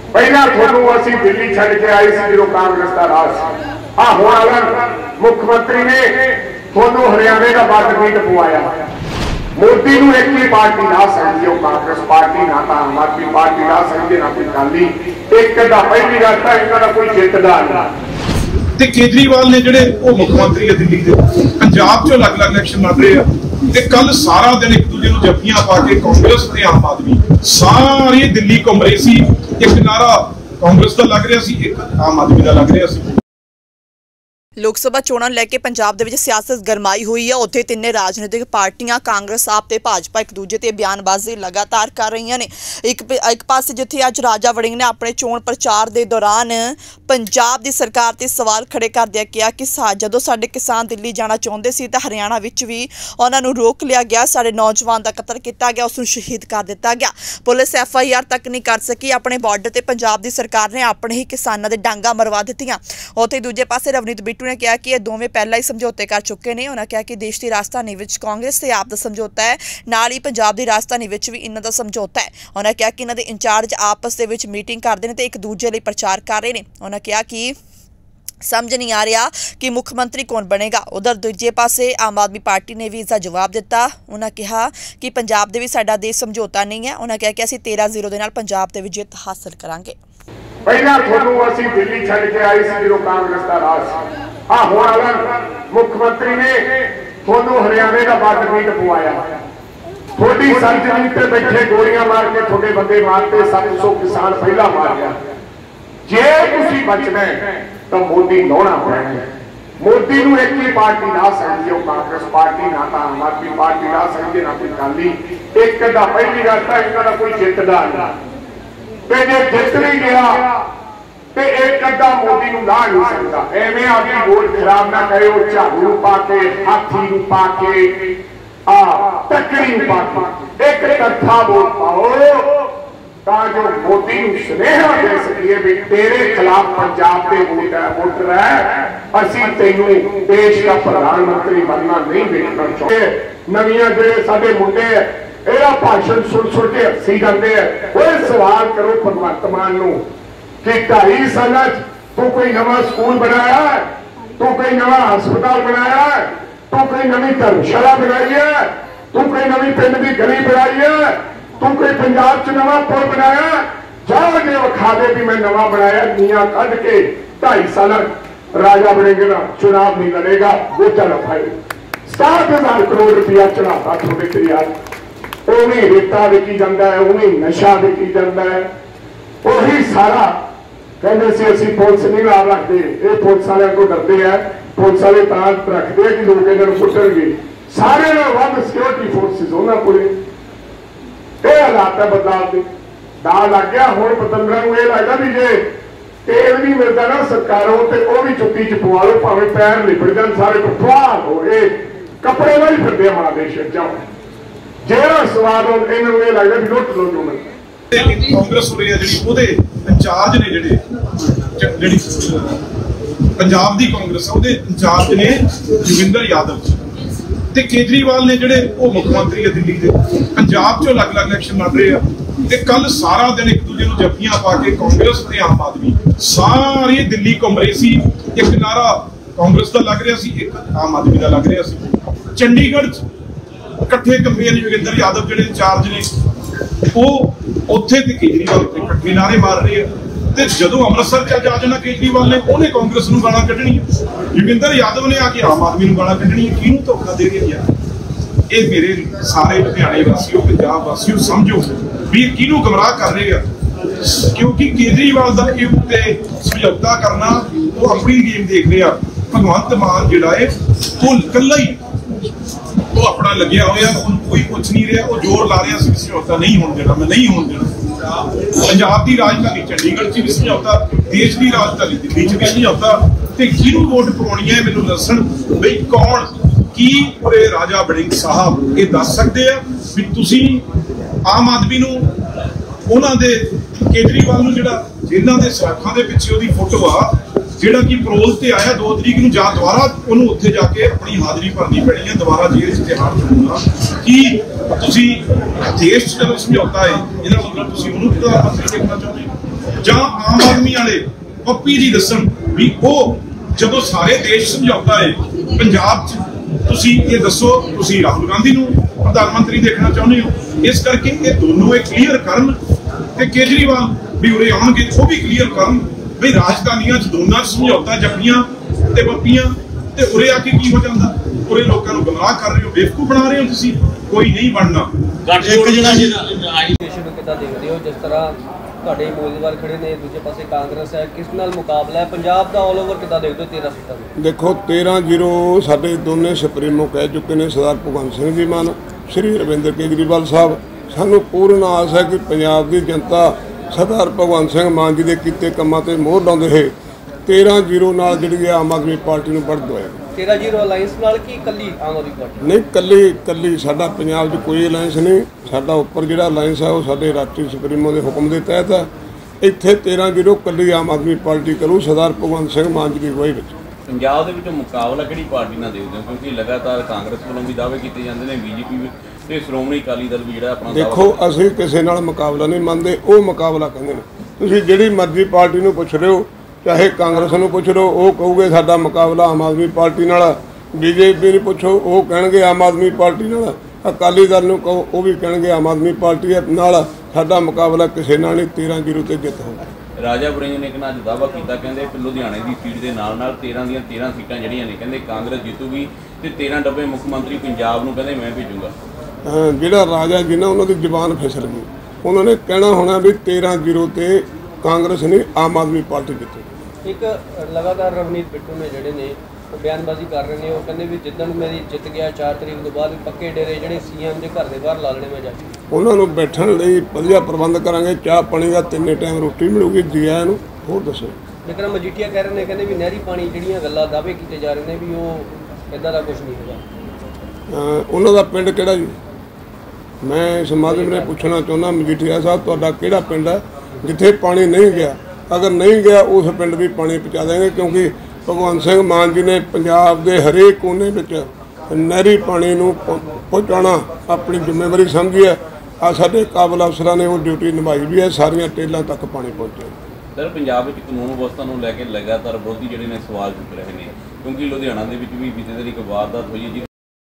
पहला थोनू असी दिल्ली छड़ के आई सी जो कांग्रेस का राज आ होने वाला मुख्यमंत्री ने थोनू हरियाणे का बार्डर नहीं टपवाया। मोदी को एक ही पार्टी ना समझियो, कांग्रेस पार्टी ना तो आम आदमी पार्टी ना समझे, ना कोई अकाली। एक का पहली रहता है, इनका कोई जितदा नहीं। ਤੇ ਕੇਜਰੀਵਾਲ ਨੇ ਜਿਹੜੇ ਉਹ ਮੁੱਖ ਮੰਤਰੀ ਹੈ ਦਿੱਲੀ ਦੇ, ਪੰਜਾਬ 'ਚੋਂ ਅਲੱਗ-ਅਲੱਗ ਇਲੈਕਸ਼ਨ ਲੜ ਰਹੇ ਆ ਤੇ ਕੱਲ ਸਾਰਾ ਦਿਨ ਇੱਕ ਦੂਜੇ ਨੂੰ ਜੱਫੀਆਂ ਪਾ ਕੇ ਕਾਂਗਰਸ ਤੇ ਆਮ ਆਦਮੀ ਸਾਰੀ ਦਿੱਲੀ ਘੁੰਮ ਰਹੀ ਸੀ। ਇੱਕ ਨਾਰਾ ਕਾਂਗਰਸ ਦਾ ਲੱਗ ਰਿਹਾ ਸੀ, ਇੱਕ ਆਮ ਆਦਮੀ ਦਾ ਲੱਗ ਰਿਹਾ ਸੀ। लोक सभा चोणां ਨੂੰ ਲੈ ਕੇ ਪੰਜਾਬ ਦੇ ਵਿੱਚ ਸਿਆਸਤ ਗਰਮਾਈ ਹੋਈ ਹੈ। ਉੱਥੇ ਤਿੰਨੇ ਰਾਜਨੀਤਿਕ ਪਾਰਟੀਆਂ ਕਾਂਗਰਸ ਆਪ ਤੇ ਭਾਜਪਾ ਇੱਕ ਦੂਜੇ ਤੇ ਬਿਆਨਬਾਜ਼ੀ ਲਗਾਤਾਰ ਕਰ ਰਹੀਆਂ ਨੇ। ਇੱਕ ਪਾਸੇ ਜਿੱਥੇ ਅੱਜ ਰਾਜਾ ਵੜਿੰਗ ਨੇ ਆਪਣੇ ਚੋਣ ਪ੍ਰਚਾਰ ਦੇ ਦੌਰਾਨ ਪੰਜਾਬ ਦੀ ਸਰਕਾਰ ਤੇ ਸਵਾਲ ਖੜੇ ਕਰਦਿਆਂ ਕਿਹਾ ਕਿ ਜਦੋਂ ਸਾਡੇ ਕਿਸਾਨ ਦਿੱਲੀ ਜਾਣਾ ਚਾਹੁੰਦੇ ਸੀ ਤਾਂ ਹਰਿਆਣਾ ਵਿੱਚ ਵੀ ਉਹਨਾਂ ਨੂੰ ਰੋਕ ਲਿਆ ਗਿਆ, ਸਾਡੇ ਨੌਜਵਾਨ ਦਾ ਕਤਲ ਕੀਤਾ ਗਿਆ, ਉਸ ਨੂੰ ਸ਼ਹੀਦ ਕਰ ਦਿੱਤਾ ਗਿਆ। ਪੁਲਿਸ FIR ਤੱਕ ਨਹੀਂ ਕਰ ਸਕੀ। ਆਪਣੇ ਬਾਰਡਰ ਤੇ ਪੰਜਾਬ ਦੀ ਸਰਕਾਰ ਨੇ ਆਪਣੇ ਹੀ ਕਿਸਾਨਾਂ ਦੇ ਡਾਂਗਾ ਮਰਵਾ ਦਿੱਤੀਆਂ। ਉੱਥੇ ਦੂਜੇ ਪਾਸੇ ਰਵਨੀਤ ਬਿੱਟੂ ने कहा कि ये दोवें पहला ही समझौते कर चुके हैं। उन्होंने कहा कि देश की राजधानी विच कांग्रेस से आप दा समझौता है, नाल ही पंजाब की राजधानी विच भी इन्हां दा समझौता है। उन्होंने कहा कि इन्हां दे इंचार्ज आपस दे विच मीटिंग करते हैं तो एक दूजे लिए प्रचार कर रहे हैं। उन्होंने कहा कि समझ नहीं आ रहा कि मुख्यमंत्री कौन बनेगा। उधर दूजे पासे आम आदमी पार्टी ने भी इसका जवाब दिता। उन्होंने कहा कि पंजाब दे भी साडा देश समझौता नहीं है। उन्होंने कहा कि असीं 13-0 दे नाल पंजाब दे विच जित हासिल करांगे। पहला थोनू असीं दिल्ली छड़ के आई सी जो कांग्रेस का राज आ होने वाला मुख्यमंत्री ने थोनू हरियाणे का बार्डर नहीं टपवाया। थोड़ी सरजमीन पे बैठे गोलियां मार के थोड़े बंदे मारते 700 किसान पहला मार गया। जे तुसीं बचना है तो मोदी नौना पैना है। मोदी को एक ही पार्टी ना समझियो, कांग्रेस पार्टी ना तो आम आदमी पार्टी ना समझे, ना कोई अकाली। एक का पहली रहता है, इनका कोई जितदा नहीं। जे जित नहीं गया ते एक अद्धा मोदी नूं ला नहीं सकता। एवें आपकी वोट खराब ना करे। झाड़ू पा के, हाथी नूं पा के, टकरी नूं पा के एक कट्ठा वोट पाओ ताकि मोदी नूं सुनेहा दे सकीए भी तेरे खिलाफ पंजाब के वोटर है, असीं तैनूं देश का प्रधानमंत्री बनना नहीं देखना चाहते। नवीं जिहड़े साडे मुंडे ਇਹਦਾ भाषण सुन के हसी जाते हैं। वो सवाल करो भगवंत मान नूं कि 2.5 साल तू कोई नवा स्कूल बनाया है, तू कोई नवा हस्पताल बनाया है, तू कोई नवी धर्मशाला बनाई है, तू कोई नवी पिंड की गली बनाई है, तू कोई पंजाब च नवा पुल बनाया। जाओ जे विखा दे भी मैं नवा बनाया। नीआं कढ के 2.5 साल राजा बनेगा, चुनाव नहीं लड़ेगा, वोटा ना पाए। 60,000 करोड़ रुपया चढ़ाता थोड़े तैयार। उन्हें रेता विकी जाता है, उन्हें नशा विकी जाता है। वही सारा कहते से असीं पुलिस नहीं ला रखते, ये पुलिस वाले को डरते हैं। पुलिस वाले रखते हैं कि लोग इन्होंने कुटणगे। सारे वध सिक्योरिटी फोर्सिस उन्होंने पूरे ये हालात है बदलाव के। दाल लग गया हुण पतंदरां नूं ये लगदा भी जे तेल नहीं मिलता ना सरकारों तो वह भी चुट्टी च पवा लो, भावें पैर लिपट जान सारे पवा हो। ये कपड़े वाल ही फिरदे मां देश जाओ जेड़ा स्वाद इन्होंने ये लगता भी लुट लो जो मैं कांग्रेस हो रही है जी ਉਹਦੇ ਇੰਚਾਰਜ ਨੇ ਜਿਹੜੀ ਪੰਜਾਬ ਦੀ ਕਾਂਗਰਸ ਆ ਉਹਦੇ ਇੰਚਾਰਜ ਨੇ ਜੋਗਿੰਦਰ ਯਾਦਵ ਤੇ ਕੇਜਰੀਵਾਲ ਨੇ ਜਿਹੜੇ ਉਹ ਮੁੱਖ ਮੰਤਰੀ ਹੈ ਦਿੱਲੀ ਦੇ, ਪੰਜਾਬ 'ਚੋਂ ਅਲੱਗ-ਅਲੱਗ ਇਲੈਕਸ਼ਨ ਲੜ ਰਹੇ ਆ ਤੇ ਕੱਲ ਸਾਰਾ ਦਿਨ ਇੱਕ ਦੂਜੇ ਨੂੰ ਜੱਫੀਆਂ ਪਾ ਕੇ ਕਾਂਗਰਸ ਤੇ ਆਮ ਆਦਮੀ ਸਾਰੀ ਦਿੱਲੀ ਘੁੰਮ ਰਹੀ ਸੀ। ਇੱਕ ਨਾਰਾ ਕਾਂਗਰਸ ਦਾ ਲੱਗ ਰਿਹਾ ਸੀ, ਇੱਕ ਆਮ ਆਦਮੀ ਦਾ ਲੱਗ ਰਿਹਾ ਸੀ। ਚੰਡੀਗੜ੍ਹ 'ਚ ਇਕੱਠੇ ਕੰਪੇ ਨੇ ਜੋਗਿੰਦਰ ਯਾਦਵ ਜਿਹੜੇ ਇੰਚਾਰਜ ਨੇ ਉਹ ਉੱਥੇ ਤੇ ਕੇਜਰੀਵਾਲ ਤੇ ਇਕੱਠੇ ਨਾਰੇ ਮਾਰ ਰਹੇ ਆ। ਤੇ ਜਦੋਂ ਅੰਮ੍ਰਿਤਸਰ ਚ ਜਾ ਜਾਣਾ ਕੇਜਰੀਵਾਲ ਨੇ ਉਹਨੇ ਕਾਂਗਰਸ ਨੂੰ ਗਾਲਾਂ ਕੱਢਣੀਆਂ, ਜੋਗਿੰਦਰ ਯਾਦਵ ਨੇ ਆ ਕੇ ਆਮ ਆਦਮੀ ਨੂੰ ਗਾਲਾਂ ਕੱਢਣੀਆਂ। ਕਿਹਨੂੰ ਧੋਖਾ ਦੇ ਰਹੇ ਯਾਰ। ਇਹ ਮੇਰੇ ਸਾਰੇ ਲੁਧਿਆਣੇ ਵਾਸੀਓ, ਪੰਜਾਬ ਵਾਸੀਓ ਸਮਝੋ ਵੀ ਕਿਹਨੂੰ ਗੁੰਮਰਾਹ ਕਰ ਰਹੇ ਆ। ਕਿਉਂਕਿ ਕੇਜਰੀਵਾਲ ਦਾ ਇਹ ਉੱਤੇ ਸਮਝੌਤਾ ਕਰਨਾ ਉਹ ਆਪਣੀ ਗੇਮ ਦੇਖ ਰਿਹਾ। ਭਗਵੰਤ ਮਾਨ ਜਿਹੜਾ ਹੈ ਉਹ ਇਕੱਲਾ ਹੀ ਉਹ ਆਪਣਾ ਲੱਗਿਆ ਹੋਇਆ, ਉਹਨੂੰ ਕੋਈ ਕੁਛ ਨਹੀਂ ਰਿਹਾ। ਉਹ ਜ਼ੋਰ ਲਾ ਰਿਹਾ ਸੀ ਸਮਝੌਤਾ ਨਹੀਂ ਹੋਣ ਦੇਣਾ, ਮੈਂ ਨਹੀਂ ਹੋਣ ਦੇਣਾ। ਪੰਜਾਬ ਦੀ ਰਾਜਧਾਨੀ ਚੰਡੀਗੜ੍ਹ 'ਚ ਵੀ ਸਮਝੌਤਾ, ਦੇਸ਼ ਦੀ ਰਾਜਧਾਨੀ ਦਿੱਲੀ 'ਚ ਵੀ ਸਮਝੌਤਾ। ਤੇ ਕਿਹਨੂੰ ਵੋਟ ਪਾਉਣੀ ਹੈ ਮੈਨੂੰ ਦੱਸਣ ਬਈ ਕੌਣ ਕੀ ਪੂਰੇ ਰਾਜਾ ਵੜਿੰਗ ਸਾਹਿਬ ਇਹ ਦੱਸ ਸਕਦੇ ਆ ਵੀ ਤੁਸੀਂ ਆਮ ਆਦਮੀ ਨੂੰ ਉਹਨਾਂ ਦੇ ਕੇਜਰੀਵਾਲ ਨੂੰ ਜਿਹੜਾ ਜਿਹਨਾਂ ਦੇ ਸਰਾਖਾਂ ਦੇ ਪਿੱਛੇ ਉਹਦੀ ਫੋਟੋ ਆ ਜਿਹੜਾ ਕਿ ਪਰੋਲ ਤੇ ਆਇਆ 2 ਤਰੀਕ ਨੂੰ ਜਾਂ ਦੁਬਾਰਾ ਉਹਨੂੰ ਉੱਥੇ ਜਾ ਕੇ ਆਪਣੀ ਹਾਜ਼ਰੀ ਭਰਨੀ ਪੈਣੀ ਹੈ, ਦੁਬਾਰਾ ਜੇਲ੍ਹ 'ਚ ਤਿਹਾੜ ਹੋਊਗਾ। ਕੀ ਤੁਸੀਂ ਦੇਸ਼ 'ਚ ਜਦੋਂ ਸਮਝੌਤਾ ਹੈ ਇਹਦਾ ਮਤਲਬ ਤੁਸੀਂ ਉਹਨੂੰ ਪ੍ਰਧਾਨ ਮੰਤਰੀ ਦੇਖਣਾ ਚਾਹੁੰਦੇ ਹੋ? ਜਾਂ ਆਮ ਆਦਮੀ ਵਾਲੇ ਪੱਪੀ ਜੀ ਦੱਸਣ ਵੀ ਉਹ ਜਦੋਂ ਸਾਰੇ ਦੇਸ਼ ਸਮਝੌਤਾ ਹੈ ਪੰਜਾਬ 'ਚ, ਤੁਸੀਂ ਇਹ ਦੱਸੋ ਤੁਸੀਂ ਰਾਹੁਲ ਗਾਂਧੀ ਨੂੰ ਪ੍ਰਧਾਨ ਮੰਤਰੀ ਦੇਖਣਾ ਚਾਹੁੰਦੇ ਹੋ? ਇਸ ਕਰਕੇ ਇਹ ਦੋਨੋਂ ਇਹ ਕਲੀਅਰ ਕਰਨ ਤੇ ਕੇਜਰੀਵਾਲ ਵੀ ਉਰੇ ਆਉਣਗੇ ਉਹ ਵੀ ਕਲੀਅਰ ਕਰਨ ਵੀ ਰਾਜਧਾਨੀਆਂ 'ਚ ਦੋਨਾਂ 'ਚ ਸਮਝੌਤਾ, ਜੱਫੀਆਂ ਤੇ ਪੱਪੀਆਂ, ਤੇ ਉਰੇ ਆ ਕੇ ਕੀ ਹੋ ਜਾਂਦਾ? ਉਰੇ ਲੋਕਾਂ ਨੂੰ ਗੁੰਮਰਾਹ ਕਰ ਰਹੇ ਹੋ, ਬੇਵਕੂਫ ਬਣਾ ਰਹੇ ਹੋ ਤੁਸੀਂ। ਕੋਈ ਨਹੀਂ ਬਣਨਾ। ਇੱਕ ਜਿਹੜਾ ਨੂੰ ਕਿੱਦਾਂ ਦੇਖਦੇ ਹੋ? ਜਿਸ ਤਰ੍ਹਾਂ ਤੁਹਾਡੇ ਉਮੀਦਵਾਰ ਖੜੇ ਨੇ, ਦੂਜੇ ਪਾਸੇ ਕਾਂਗਰਸ ਹੈ, ਕਿਸ ਨਾਲ ਮੁਕਾਬਲਾ ਹੈ ਪੰਜਾਬ ਦਾ? ਆਲ ਓਵਰ ਕਿੱਦਾਂ ਦੇਖਦੇ ਹੋ 13 ਸੀਟਾਂ ਨੂੰ? ਦੇਖੋ 13-0 ਸਾਡੇ ਦੋਨੇ ਸੁਪਰੀਮੋ ਕਹਿ ਚੁੱਕੇ ਨੇ, ਸਰਦਾਰ ਭਗਵੰਤ ਸਿੰਘ ਜੀ ਮਾਨ, ਸ਼੍ਰੀ ਅਰਵਿੰਦ ਕੇਜਰੀਵਾਲ ਸਾਹਿਬ। ਸਾਨੂੰ ਪੂਰਨ ਆਸ ਹੈ ਕਿ ਪੰਜਾਬ ਦੀ ਜਨਤਾ ਸਰਦਾਰ ਭਗਵੰਤ ਸਿੰਘ ਮਾਨ ਜੀ ਦੇ ਕੀਤੇ ਕੰਮਾਂ ਤੇ ਮੋਹਰ ਲਾਉਂਦੇ ਹੋਏ 13-0 ਨਾਲ ਜਿਹੜੀ ਆਮ ਆਦਮੀ ਪਾਰਟੀ ਨੂੰ ਵੱਢ ਦਵਾਏਗਾ। 13-0 ਅਲਾਈਅੰਸ ਨਾਲ ਕੀ ਇਕੱਲੀ ਆਮ ਆਦਮੀ ਪਾਰਟੀ? ਨਹੀਂ, ਕੱਲੀ ਸਾਡਾ ਪੰਜਾਬ 'ਚ ਕੋਈ ਅਲਾਇੰਸ ਨਹੀਂ। ਸਾਡਾ ਉੱਪਰ ਜਿਹੜਾ ਅਲਾਇੰਸ ਹੈ ਉਹ ਸਾਡੇ ਰਾਸ਼ਟਰੀ ਸੁਪਰੀਮੋ ਦੇ ਹੁਕਮ ਦੇ ਤਹਿਤ ਹੈ। ਇੱਥੇ 13-0 ਕੱਲੀ ਆਮ ਆਦਮੀ ਪਾਰਟੀ ਕਰੂ, ਸਰਦਾਰ ਭਗਵੰਤ ਸਿੰਘ ਮਾਨ ਜੀ ਦੀ ਅਗਵਾਈ ਵਿੱਚ। ਪੰਜਾਬ ਦੇ ਵਿੱਚ ਮੁਕਾਬਲਾ ਕਿਹੜੀ ਪਾਰਟੀ ਨਾਲ ਦੇਖਦੇ ਹੋ? ਕਿਉਂਕਿ ਲਗਾਤਾਰ ਕਾਂਗਰਸ ਵੱਲੋਂ ਵੀ ਦਾਅਵੇ ਕੀਤੇ ਜਾਂਦੇ ਨੇ, ਬੀਜੇਪੀ ਤੇ ਸ਼੍ਰੋਮਣੀ ਅਕਾਲੀ ਦਲ ਵੀ ਜਿਹੜਾ ਆਪਣਾ ਦੇਖੋ ਅਸੀਂ ਕਿਸੇ ਨਾਲ ਮੁਕਾਬਲਾ ਨਹੀਂ ਮੰਨਦੇ, ਉਹ ਮੁਕਾਬਲਾ ਕਹਿੰਦੇ ਨੇ। ਤੁਸੀਂ ਜਿਹੜੀ ਮਰਜ਼ੀ ਪਾਰਟੀ ਨੂੰ ਪੁੱਛ ਰਹੇ ਹੋ, ਚਾਹੇ ਕਾਂਗਰਸ ਨੂੰ ਪੁੱਛ ਲਓ, ਉਹ ਕਹੂਗੇ ਸਾਡਾ ਮੁਕਾਬਲਾ ਆਮ ਆਦਮੀ ਪਾਰਟੀ ਨਾਲ। ਬੀਜੇਪੀ ਨੂੰ ਪੁੱਛੋ, ਉਹ ਕਹਿਣਗੇ ਆਮ ਆਦਮੀ ਪਾਰਟੀ ਨਾਲ। ਅਕਾਲੀ ਦਲ ਨੂੰ ਕਹੋ, ਉਹ ਵੀ ਕਹਿਣਗੇ ਆਮ ਆਦਮੀ ਪਾਰਟੀ ਨਾਲ। ਸਾਡਾ ਮੁਕਾਬਲਾ ਕਿਸੇ ਨਾਲ ਨਹੀਂ। 13-0 ਤੇ ਜਿੱਤ ਹੋਊਗੀ। ਰਾਜਾ ਵੜਿੰਗ ਨੇ ਕਿਹਾ ਅੱਜ ਦਾਅਵਾ ਕੀਤਾ, ਕਹਿੰਦੇ ਲੁਧਿਆਣੇ ਦੀ ਸੀਟ ਦੇ ਨਾਲ 13 ਦੀਆਂ 13 ਸੀਟਾਂ ਜਿਹੜੀਆਂ ਨੇ ਕਹਿੰਦੇ ਕਾਂਗਰਸ ਜਿੱਤੂਗੀ ਤੇ 13 ਡੱਬੇ ਮੁੱਖ ਮੰਤਰੀ ਪੰਜਾਬ ਨੂੰ ਕਹਿੰਦੇ ਮੈਂ ਭੇਜੂਗਾ। ਜਿਹੜਾ ਰਾਜਾ ਜੀ ਨਾ, ਉਹਨਾਂ ਦੀ ਜ਼ੁਬਾਨ ਫਿਸਲ ਗਈ। ਉਹਨਾਂ ਨੇ ਕਹਿਣਾ ਹੋਣਾ ਵੀ 13-0 ਤੇ ਕਾਂਗਰਸ ਨਹੀਂ ਆਮ ਆਦਮੀ ਪਾਰਟੀ ਜਿੱਤੂ। ਇੱਕ ਲਗਾਤਾਰ ਰਵਨੀਤ ਬਿੱਟੂ ਨੇ ਜਿਹੜੇ ਨੇ ਉਹ ਬਿਆਨਬਾਜ਼ੀ ਕਰ ਰਹੇ ਨੇ। ਉਹ ਕਹਿੰਦੇ ਵੀ ਜਿੱਦਣ ਮੇਰੀ ਜਿੱਤ ਗਿਆ 4 ਤਰੀਕ ਤੋਂ ਬਾਅਦ ਪੱਕੇ ਡੇਰੇ ਜਿਹੜੇ ਸੀਐਮ ਦੇ ਘਰ ਦੇ ਬਾਹਰ ਲਾ ਲੈਣੇ ਮੈਂ ਜਾ ਕੇ। ਉਹਨਾਂ ਨੂੰ ਬੈਠਣ ਲਈ ਵਧੀਆ ਪ੍ਰਬੰਧ ਕਰਾਂਗੇ, ਚਾਹ ਪਾਣੀ ਦਾ 3 ਟਾਈਮ ਰੋਟੀ ਮਿਲੂਗੀ ਜੀ ਆਇਆਂ ਨੂੰ। ਹੋਰ ਦੱਸੋ। ਵਿਕਰਮ ਮਜੀਠੀਆ ਕਹਿ ਰਹੇ ਨੇ, ਕਹਿੰਦੇ ਵੀ ਨਹਿਰੀ ਪਾਣੀ ਜਿਹੜੀਆਂ ਗੱਲਾਂ ਦਾਅਵੇ ਕੀਤੇ ਜਾ ਰਹੇ ਨੇ ਵੀ ਉਹ ਇੱਦਾਂ ਦਾ ਕੁਝ ਨਹੀਂ ਹੈਗਾ। ਉਹਨਾਂ ਦਾ ਪਿੰਡ ਕਿਹੜਾ ਜੀ? ਮੈਂ ਇਸ ਮਾਧਿਅਮ ਨੇ ਪੁੱਛਣਾ ਚਾਹੁੰਦਾ, ਮਜੀਠੀਆ ਸਾਹਿਬ ਤੁਹਾਡਾ ਕਿਹੜਾ ਪਿੰਡ ਹੈ ਜਿੱਥੇ ਪਾਣੀ ਨਹੀਂ ਗਿਆ? ਅਗਰ ਨਹੀਂ ਗਿਆ ਉਸ ਪਿੰਡ ਵੀ ਪਾਣੀ ਪਹੁੰਚਾ ਦੇਵਾਂਗੇ, ਕਿਉਂਕਿ ਭਗਵੰਤ ਸਿੰਘ ਮਾਨ ਜੀ ਨੇ ਪੰਜਾਬ ਦੇ ਹਰੇਕ ਕੋਨੇ ਵਿੱਚ ਨਹਿਰੀ ਪਾਣੀ ਨੂੰ ਪਹੁੰਚਾਉਣਾ ਆਪਣੀ ਜ਼ਿੰਮੇਵਾਰੀ ਸਮਝੀ ਹੈ। ਆ ਸਾਡੇ ਕਾਬਲ ਅਫਸਰਾਂ ਨੇ ਉਹ ਡਿਊਟੀ ਨਿਭਾਈ ਵੀ ਹੈ, ਸਾਰੀਆਂ ਟੇਲਾਂ ਤੱਕ ਪਾਣੀ ਪਹੁੰਚੇ। ਸਰ ਪੰਜਾਬ ਵਿੱਚ ਕਾਨੂੰਨ ਵਿਵਸਥਾ ਨੂੰ ਲੈ ਕੇ ਲਗਾਤਾਰ ਵਿਰੋਧੀ ਜਿਹੜੇ ਨੇ ਸਵਾਲ ਚੁੱਕ ਰਹੇ ਨੇ, ਕਿਉਂਕਿ ਲੁਧਿਆਣਾ ਦੇ ਵਿੱਚ ਵੀ ਬੀਤੇ ਦਿਨ ਇੱਕ ਵਾਰਦਾਤ ਹੋਈ ਹੈ